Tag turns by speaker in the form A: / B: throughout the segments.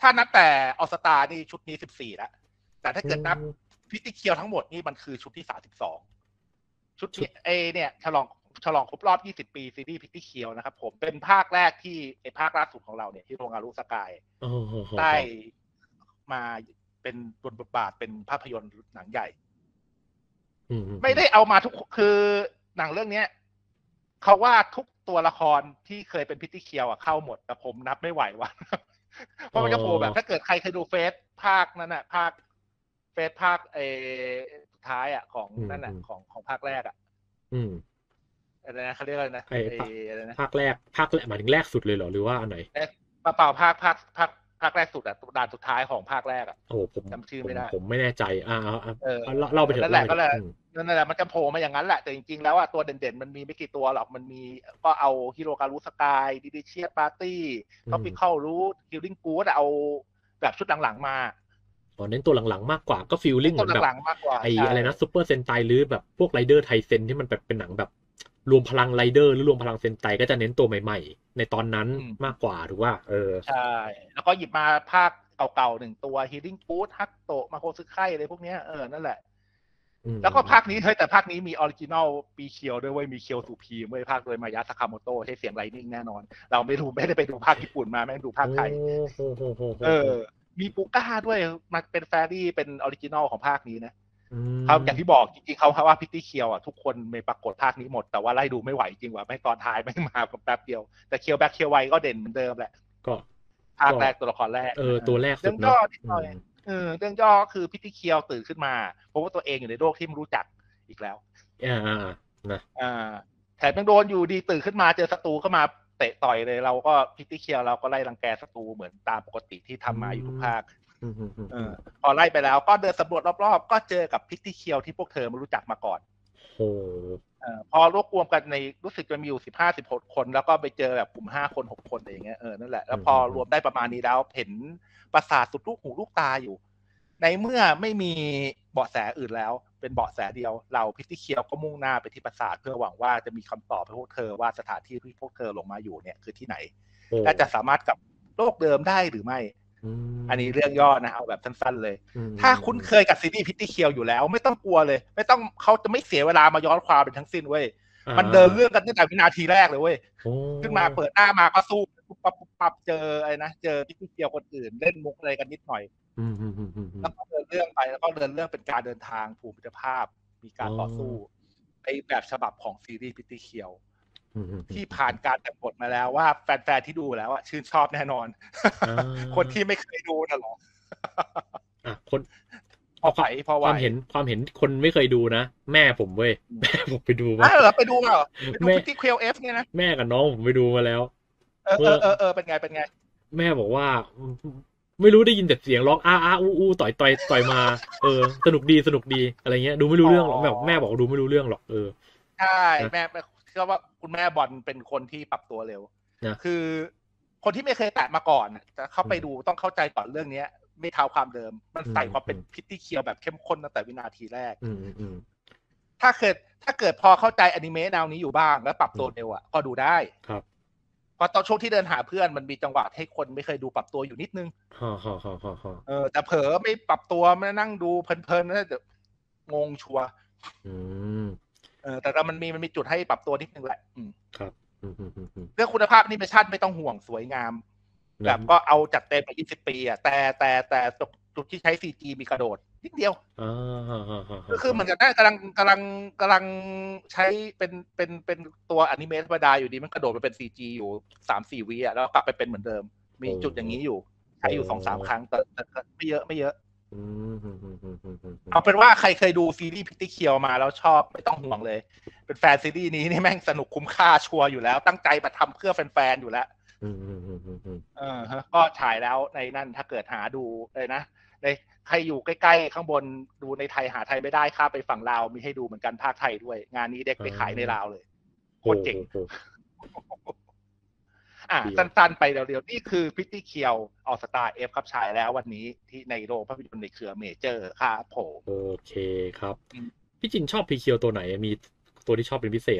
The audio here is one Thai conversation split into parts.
A: ถ้านับแต่ออสตานี่ชุดนี้14แล้วแต่ถ้าเกิดนับพิติเคียวทั้งหมดนี่มันคือชุดที่32ชุดนี้เนี่ยฉลองครบรอบ20 ปีซีรีส์พิติเคียวนะครับผมเป็นภาคแรกที่ภาคล่าสุดของเราเนี่ยที่โรงงานลูกสกายได้มาเป็นบทบาทเป็นภาพยนตร์หนังใหญ่ไม่ได้เอามาทุกคือหนังเรื่องนี้เขาว่าทุกตัวละครที่เคยเป็นพิติเคียวเข้าหมดแต่ผมนับไม่ไหวว่ะเพราะมันจะโผล่แบบถ้าเกิดใครเคยดูเฟสภาคนั้นน่ะภาคเฟสภาคสุดท้ายของนั่นน่ะของภาคแรกอะไรนะเขาเรียกอะไรนะอะไรนะ
B: ภาคแรกหมายถึงแรกสุดเลยเหรอหรือว่าอันไหน
A: เปล่าภาคแรกสุดด่านสุดท้ายของภาคแรก
B: โอ้ผม
A: จำชื่อไม่ได้
B: ผมไม่แน่ใจเล่าไปเถอะ
A: นั่นแหละมันจะโผล่มาอย่างนั้นแหละแต่จริงๆแล้วตัวเด่นๆมันมีไม่กี่ตัวหรอกมันมีก็เอาฮิโรการุสกายดิดิเชียปาร์ตี้ท็อปิคอลรูทฮิลลิ่งกู๊ดเอาแบบชุดหลังๆมา
B: เน้นตัวหลังๆมากกว่าก็ฟีลลิ่งเหมือนแบบไอ้อะไรนะซุปเปอร์เซนไตหรือแบบพวกไรเดอร์ไทเซนที่มันเป็นหนังแบบรวมพลังไรเดอร์หรือรวมพลังเซนไตก็จะเน้นตัวใหม่ๆในตอนนั้นมากกว่าถูกว่า
A: ใช่แล้วก็หยิบมาภาคเก่าๆ1ตัวฮีลิ่งกู๊ดฮักโตะมาโคซึไคอะไรพวกนี้นั่นแหละแล้วก็ภาคนี้แต่ภาคนี้มีออริจินอลปีเคียวด้วยเว้ยมีเคียวสุพีมเว้ยภาคโดยมายะซากาโมโตะใช้เสียงไลนิ่งแน่นอนเราไม่ได้ไปดูภาคญี่ปุ่นมาแม่งดูภาคไทยมีปูก้าด้วยมาเป็นแฟรี่เป็นออริจินอลของภาคนี้นะเขาอย่างที่บอกจริงๆเขาว่าพิตตี้เคียวทุกคนไม่ปรากฏภาคนี้หมดแต่ว่าไล่ดูไม่ไหวจริงว่ะไม่ตอนท้ายไม่มาแป๊บเดียวแต่เคียวแบ็คเคียวไวก็เด่นเหมือนเดิมแหละ
B: ก็
A: ภาคแรกตัวละครแรก
B: ตัวแรก
A: เรื่องย่อนิดหน่อยเรื่องย่อคือพิตตี้เคียวตื่นขึ้นมาเพราะว่าตัวเองอยู่ในโลกที่ไม่รู้จักอีกแล้ว
B: นะ
A: แถมยังโดนอยู่ดีตื่นขึ้นมาเจอศัตรูเข้ามาเตะต่อยเลยเราก็พิตตี้เคียวเราก็ไล่รังแกศัตรูเหมือนตามปกติที่ทำมาอยู่ทุกภาคพอไล่ไปแล้วก็เดินสำรวจรอบๆก็เจอกับพิตตี้เคียวที่พวกเธอไม่รู้จักมาก่อนพอรวบรวมกันในรู้สึกจะมีอยู่15-16 คนแล้วก็ไปเจอแบบกลุ่ม5 คน6 คนอะไรอย่างเงี้ยนั่นแหละแล้วพอรวมได้ประมาณนี้แล้วเห็นปราสาทสุดลูกหูลูกตาอยู่ในเมื่อไม่มีเบาะแสอื่นแล้วเป็นเบาะแสเดียวเราพิตตี้เคียวก็มุ่งหน้าไปที่ปราสาทเพื่อหวังว่าจะมีคำตอบให้พวกเธอว่าสถานที่ที่พวกเธอลงมาอยู่เนี่ยคือที่ไหนและจะสามารถกลับโลกเดิมได้หรือไม่อันนี้เรื่องย่อนะเอาแบบสั้นๆเลยถ้าคุ้นเคยกับซีรีส์พิตตี้เคียวอยู่แล้วไม่ต้องกลัวเลยไม่ต้องเขาจะไม่เสียเวลามาย้อนความเป็นทั้งสิ้นเว้ยมันเดินเรื่องกันตั้งแต่วินาทีแรกเลยเว้ยขึ้นมาเปิดหน้ามาก็สู้ปั๊บเจออะไรนะเจอพิตตี้เคียวคนอื่นเล่นมุกอะไรกันนิดหน่อยแล้วก็เดินเรื่องไปแล้วก็เดินเรื่องเป็นการเดินทางภูมิภาพมีการต่อสู้ในแบบฉบับของซีรีส์พิตตี้เคียวที่ผ่านการแต่งบทมาแล้วว่าแฟนๆที่ดูแล้วชื่นชอบแน่นอนคนที่ไม่เคยดูน่ะหรอ
B: คนความเห็นคนไม่เคยดูนะแม่ผมเว้ยแม่ผมไปดูมา
A: ไปดูเหรอไปดูที่ QLF เนี่ยนะ
B: แม่กับน้องผมไปดูมาแล้ว
A: เป็นไง
B: แม่บอกว่าไม่รู้ได้ยินแต่เสียงร้องอู้ต่อยมาสนุกดีอะไรเงี้ยดูไม่รู้เรื่องหรอกแม่บอกดูไม่รู้เรื่องหรอก
A: ใช่แม่เชื่อว่าคุณแม่บอลเป็นคนที่ปรับตัวเร็วคือคนที่ไม่เคยแตะมาก่อนจะเข้าไปดูต้องเข้าใจก่อนเรื่องนี้ไม่เท่าความเดิมมันใส่ความเป็นพิตตี้เคียวแบบเข้มข้นตั้งแต่วินาทีแรกถ้าเกิดพอเข้าใจอนิเมะแนวนี้อยู่บ้างแล้วปรับตัวเร็วก็ดูได้
B: ครับ
A: เพราะตอนช่วงที่เดินหาเพื่อนมันมีจังหวะให้คนไม่เคยดูปรับตัวอยู่นิดนึงแต่เผลอไม่ปรับตัวมานั่งดูเพลินๆน่าจะงงชัวร์แต่มันมีจุดให้ปรับตัวนิดนึงแหละ
B: ครับ
A: เรื่องคุณภาพแอนิเมชั่นไม่ต้องห่วงสวยงามแบบก็เอาจัดเต็มไป20 ปีแต่จุดที่ใช้ CG มีกระโดดนิดเดียวก็คือเหมือนกันได้กำลังใช้เป็นตัวอนิเมะธรรมดาอยู่ดีมันกระโดดไปเป็น CG อยู่ 3-4 วิแล้วกลับไปเป็นเหมือนเดิมมีจุดอย่างนี้อยู่ใช้อยู่ 2-3 ครั้งแต่ไม่เยอะเอาเป็นว่าใครเคยดูซีรีส์พิตตี้เคียวมาแล้วชอบไม่ต้องห่วงเลยเป็นแฟนซีรีส์นี้นี่แม่งสนุกคุ้มค่าชัวร์อยู่แล้วตั้งใจมาทำเพื่อแฟนๆอยู่แล้วก็ฉายแล้วในนั่นถ้าเกิดหาดูเลยนะในใครอยู่ใกล้ๆข้างบนดูในไทยหาไทยไม่ได้ข้าไปฝั่งลาวมีให้ดูเหมือนกันภาคไทยด้วยงานนี้เด็กไปขายในลาวเลยโคตรเจ๋งสั้นๆไปเร็วๆนี่คือพิตตี้เคียวออสตาร์Fครับฉายแล้ววันนี้ที่ในโรงภาพยนตร์ในเครือเมเจอร์ครับผม
B: โอเคครับพี่จินชอบพีเคียวตัวไหนมีตัวที่ชอบเป็นพิเศษวะ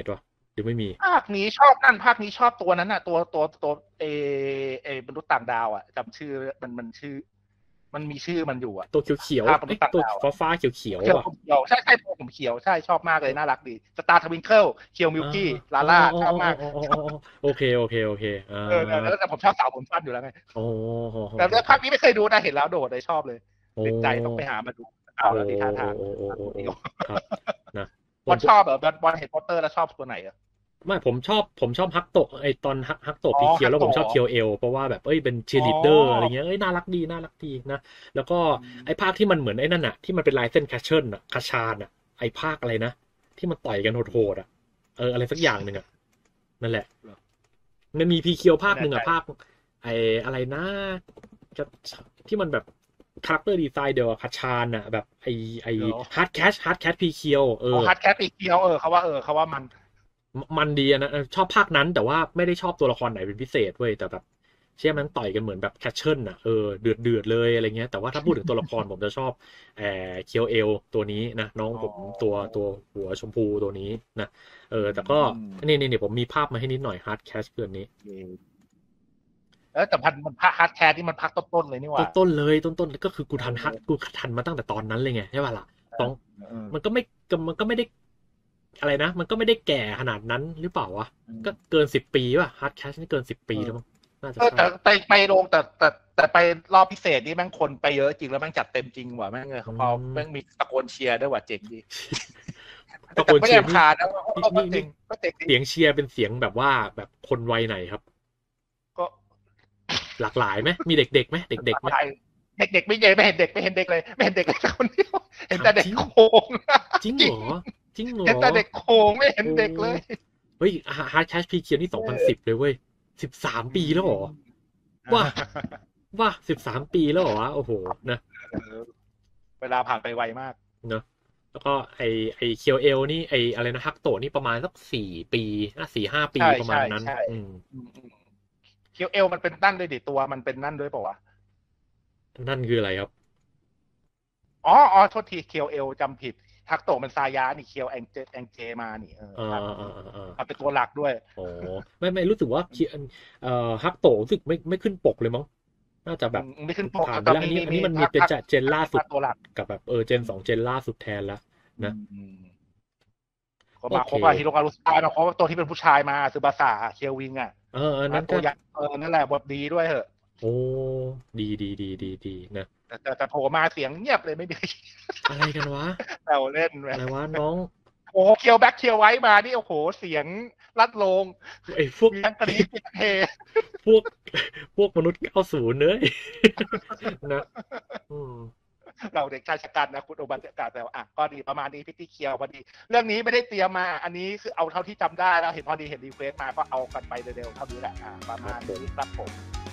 B: หรือไม่มี
A: ภาคนี้ชอบนั่นภาคนี้ชอบตัวนั้นน่ะตัวมนุษย์ต่างดาวอ่ะจำชื่อมันชื่อมันมีชื่อมันอยู่อ่ะ
B: ตัวเขียว
A: ภาคมนุษย์ต่าง
B: ตัว
A: ดาว
B: ฟ้าเขียวอ่ะ
A: ใช่ตัวผมเขียวใช่ชอบมากเลยน่ารักดีสตาร์ทวิงเกิลเคียวมิลกี้ลาล่าชอบมาก
B: โอเค
A: แต่ผมชอบสาวผมสั้นอยู่แล้วไงแต่เรื่องภาคนี้ไม่เคยดูนะเห็นแล้วโดดเลยชอบเลยติดใจต้องไปหามาดูเอาแล้วดีท่าทาง
B: ครับนะ
A: บอลชอบแบบบอลเห็นโปสเตอร์แล้วชอบตัวไหนอ่ะ
B: ไม่ผมชอบฮักโตะไอตอนฮักโตะพีเคียวแล้วผมชอบเคียวเอลเพราะว่าแบบเป็นเชียร์ลีดเดอร์อะไรเงี้ยน่ารักดีนะแล้วก็ไอภาคที่มันเหมือนไอ้นั่นน่ะที่มันเป็นลายเส้นแคชเชิลน่ะคาชานน่ะไอภาคอะไรนะที่มันต่อยกันโหดๆอ่ะอะไรสักอย่างหนึ่งอ่ะนั่นแหละมันมีพีเคียวภาคหนึ่งอ่ะภาคไออะไรนะที่มันแบบคาแรคเตอร์ดีไซน์เดียวกับคาชานน่ะแบบไอฮาร์ดแคชพีเคียว
A: ฮาร์ดแคชพีเคียวเขาว่า
B: มันดีนะชอบภาคนั้นแต่ว่าไม่ได้ชอบตัวละครไหนเป็นพิเศษเว้ยแต่แบบเชื่อมันต่อยกันเหมือนแบบแคชเชิลน่ะเดือดเลยอะไรเงี้ยแต่ว่าถ้าพูดถึงตัวละครผมจะชอบเคียวเอลตัวนี้นะน้องผมตัวหัวชมพูตัวนี้นะแต่ก็นี่ผมมีภาพมาให้นิดหน่อยฮาร์ดแคชเกินนี้
A: แต่มันภาคฮาร์ดแคชที่มันพักต้นเลยนี่หว่า
B: ต้นเลยก็คือกูทันมาตั้งแต่ตอนนั้นเลยไงใช่ป่ะล่ะต้องมันก็ไม่ได้อะไรนะมันก็ไม่ได้แก่ขนาดนั้นหรือเปล่าวะก็เกิน10 ปีป่ะฮาร์ดแคชนี่เกิน10 ปีแล้วมั้งน่าจะ
A: แต่ไปลงแต่ไปรอบพิเศษนี่แม่งคนไปเยอะจริงแล้วแม่งจัดเต็มจริงว่ะแม่งเลยพอแม่งมีตะโกนเชียร์ด้วยว่ะเจ๋งดี
B: ตะโกนเชียร์
A: ขาดนะ
B: ก็เสียงเชียร์เป็นเสียงแบบว่าแบบคนวัยไหนครับ
A: ก็
B: หลากหลายไหมมีเด็กๆไหมเด็กๆไหม
A: เด็กไม่เห็นเด็กเลยไม่เห็นเด็กเลยคนเดียวเห็นแต่เด็กโคง
B: จริงเหรอเ
A: ห็นแต่เด็กโคงไม่เห็นเด็กเลย
B: เฮ้ยฮาร์ดแคชพีเคียวนี่2010เลยเว้ย13 ปีแล้วเหรอว่า13 ปีแล้วเหรอวะโอ้โหนะ
A: เวลาผ่านไปไวมาก
B: เนอะแล้วก็ไอเคียวเอลนี่อะไรนะฮักโตะนี่ประมาณสัก4 ปี4-5 ปีประมาณนั้น
A: เคียวเอลมันเป็นนั่นด้วยดิตัวมันเป็นนั่นด้วยเปล่าวะ
B: นั่นคืออะไรครับ
A: อ๋อโทษทีเคียวเอลจำผิดฮักโตะมันซายะนี่เคียวแองเจมานี่มันเป็นตัวหลักด้วย
B: โอ้ไม่รู้สึกว่าฮักโตะรู้สึกไม่ขึ้นปกเลยมั้งน่าจะแบบ
A: ไม่ขึ้นปก
B: ผ่านไปแล้วอันนี้มันมีเป็นเจนล่าสุดกับแบบเจน2เจนล่าสุดแทนแล้วนะ
A: ก็มาครบฮิโรการุสไตล์มาครบตัวที่เป็นผู้ชายมาซึบาสะเคียววิง
B: นั่น
A: ตัวยักษ์นั่นแหละบทดีด้วยเหอะ
B: โอ้ดีนะ
A: แต่โผล่มาเสียงเงียบเลยไม่มี
B: อะไรกันวะ
A: เราเล่น
B: อะไรวะน้อง
A: โอ้เคียวแบ็คเคียวไว้มานี่โอ้โหเสียงรัดโลง
B: ไอ้พวก
A: ทั้งกระดิ่งเฮ
B: พวกมนุษย์90เนยนะ
A: เราเด็กชายชะกันนะคุณโอบรรยากาศแต่ว่าก็ดีประมาณนี้พิธีเคียวพอดีเรื่องนี้ไม่ได้เตรียมมาอันนี้คือเอาเท่าที่จำได้แล้วเห็นพอดีเห็นรีเควสมาก็เอากันไปเร็วๆเท่านี้แหละประมาณนี้ครับผม